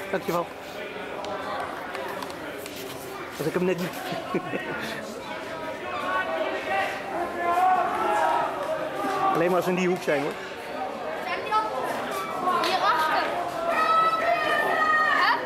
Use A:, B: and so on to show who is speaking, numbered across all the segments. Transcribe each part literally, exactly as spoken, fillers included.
A: Dankjewel. Als ik hem net niet... Alleen maar als ze in die hoek zijn hoor.
B: Zijn die al? Hierachter. Hè?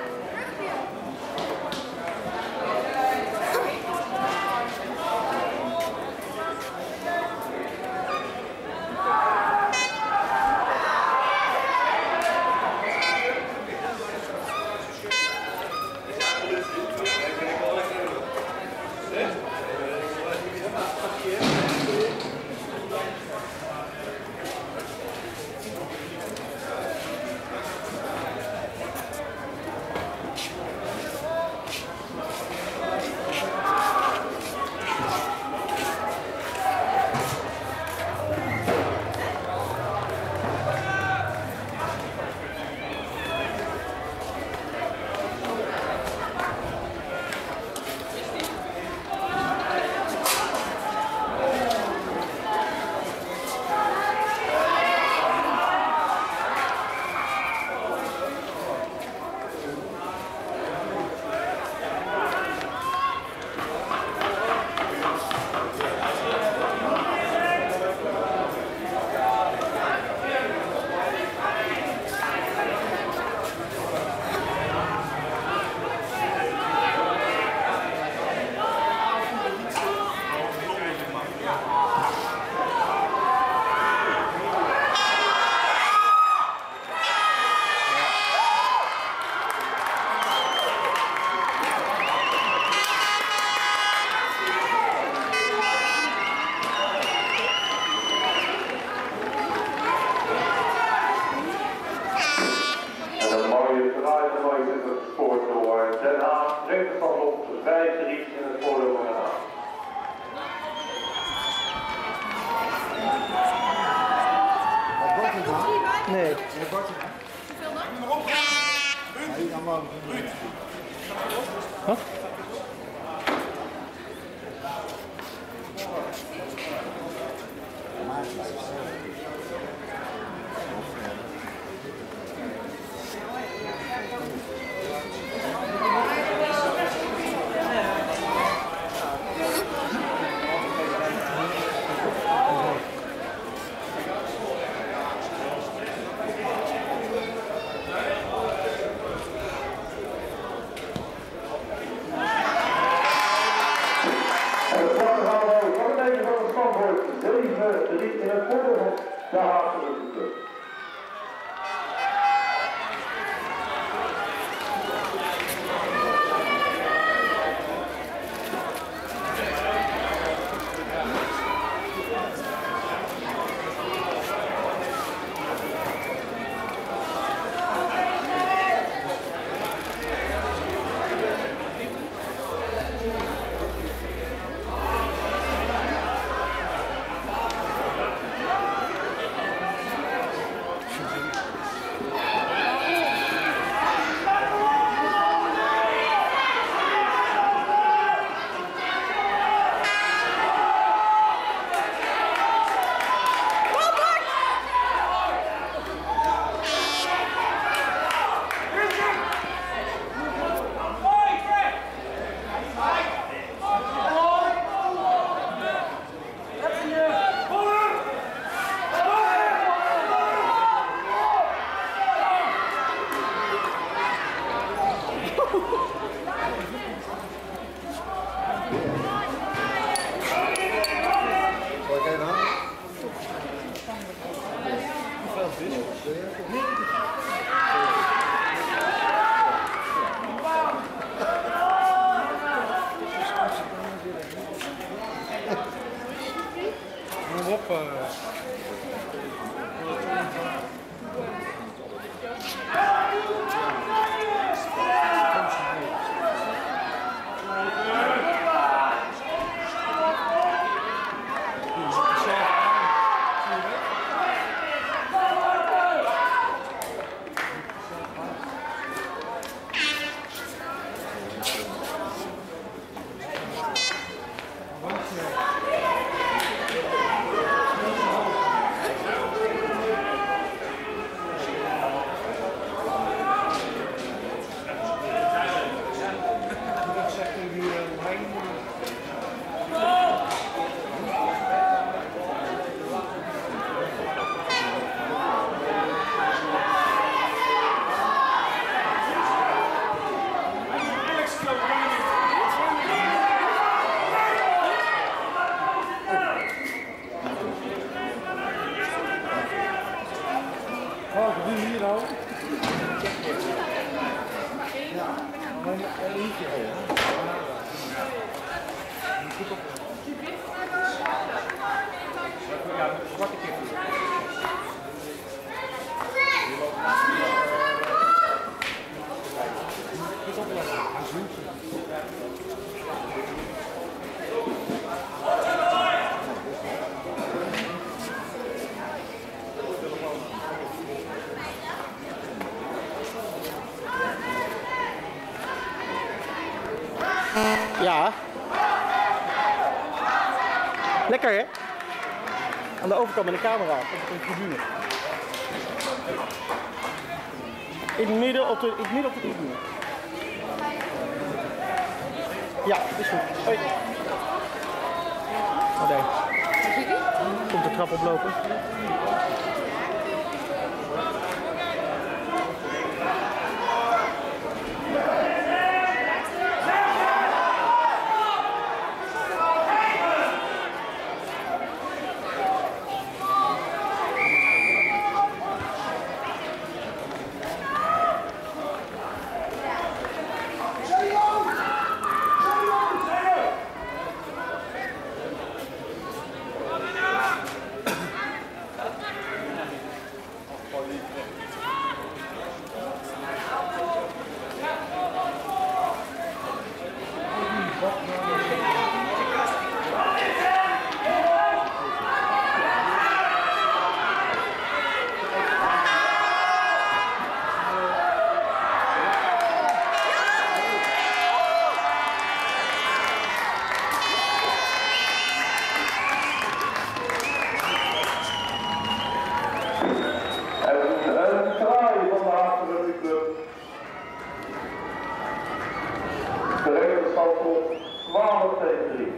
C: Den Haag brengt van op vijf drie in het voordeel van Den Haag.
A: Nee.
B: Hoeveel dan?
A: Wat?
C: En de slag gaan we van een beetje van de stand wordt zeven drie in het voordeel van
D: hier houden? Ja, alleen een liedje. Ja, zwarte kippen.
A: Ja. Lekker hè? Aan de overkant met de camera, op de tribune. In het midden op de, in het midden op de tribune. Ja, is goed. Hoi. Oh nee. Komt de trap oplopen.
C: twaalf tegen drie.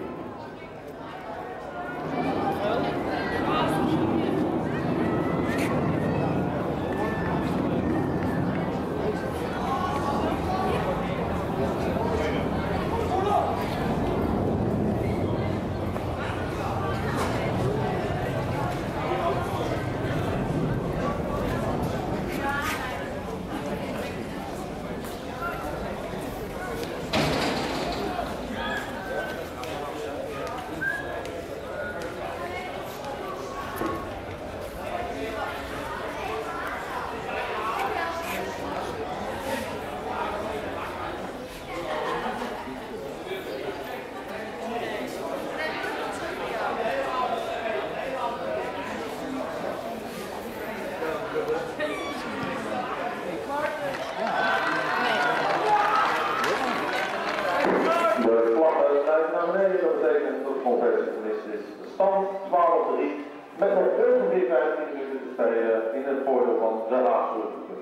C: Stand twaalf drie met nog ongeveer vijftien minuten te spelen in het voordeel van de laatste club.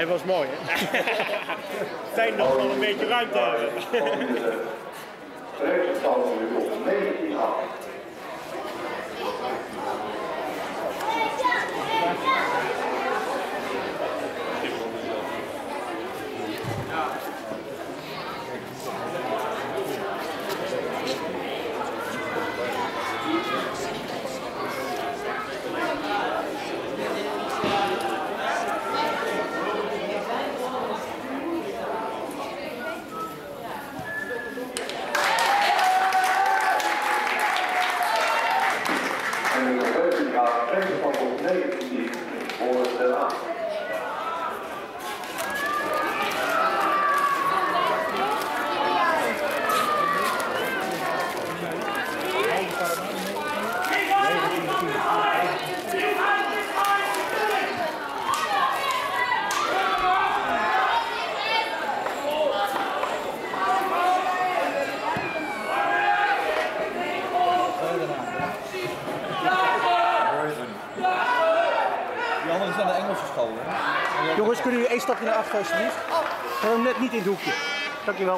A: hij was mooi, hè? Zijn nog wel een beetje ruimte hebben.
C: Rechtsstand nu op negentien acht. En de verwachting gaat rechtsstand op negentien voor Den Haag.
D: Die anderen zijn de Engelse school, hè?
A: Jongens, kunnen jullie één stapje naar achter alsjeblieft? Gewoon net niet in het hoekje. Dankjewel.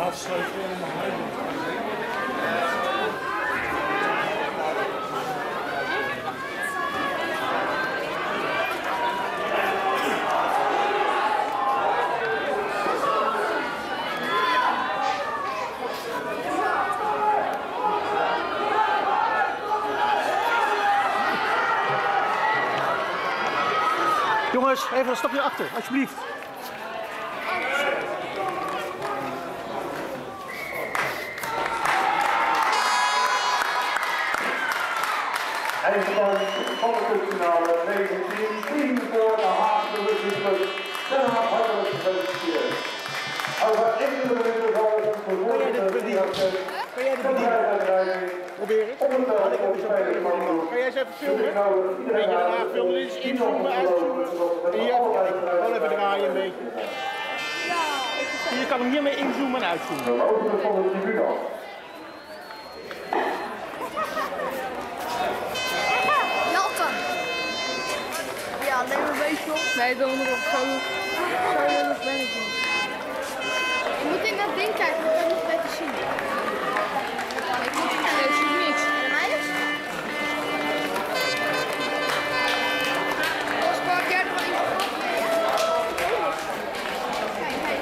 A: Jongens, even een stapje achter, alsjeblieft.
C: Eindstand van de cupfinale negentien tien voor de Haagse Rugbyclub. Den Haag hartelijk gefeliciteerd. Over enkele minuten zal het vervolgende
A: Kan jij dit bedienen? Proberen?
C: om het veld op de spelers van de
A: Kan jij eens even filmen? Een beetje daarna filmen, dit is inzoomen, uitzoomen. En hier even kijken, gewoon even draaien een beetje. Je kan hem hiermee inzoomen en uitzoomen.
C: de openen van de tribune af.
B: Jalkan. Ja, neem een beetje op. Nee, dan nog op. Zo, zo lullig ben ik niet. Je moet in dat ding kijken, dat kan je niet beter zien. Ik moet niet kijken, ik zie niks. En hij is? Als pak jij er wel in geval? Ja. Kijk, kijk.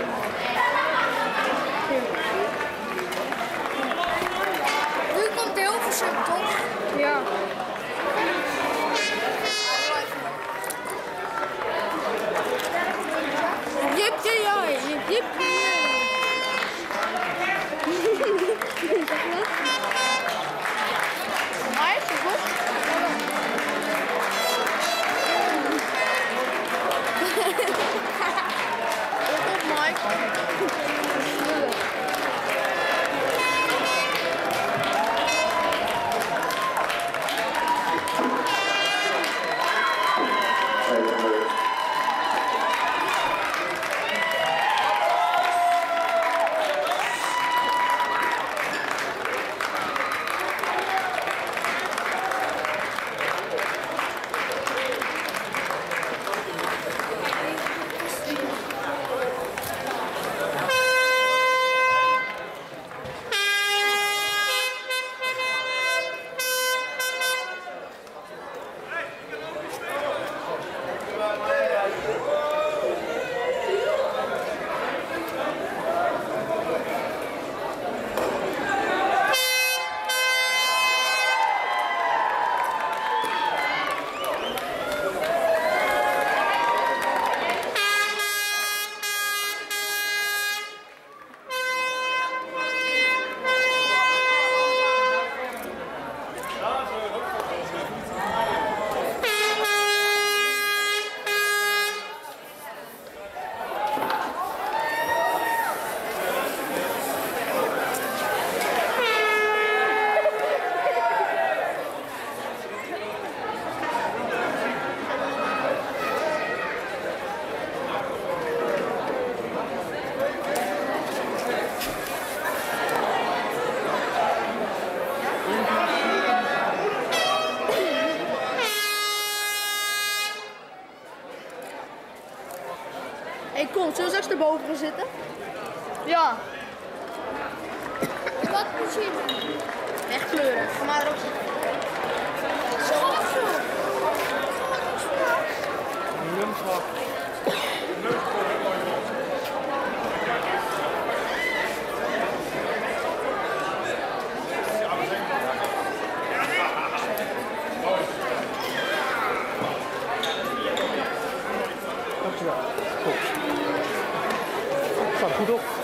B: Nu komt Hilversum, toch? Ja. Jipje jij, jipje jij. Maar is het goed? Wat op, Mike? Hey, kom, zullen we straks erboven gaan zitten? Ja. Wat plezier. Echt kleuren. Ga maar erop zitten. Zo of zo?
A: Dankjewel. Goed. Staat goed op.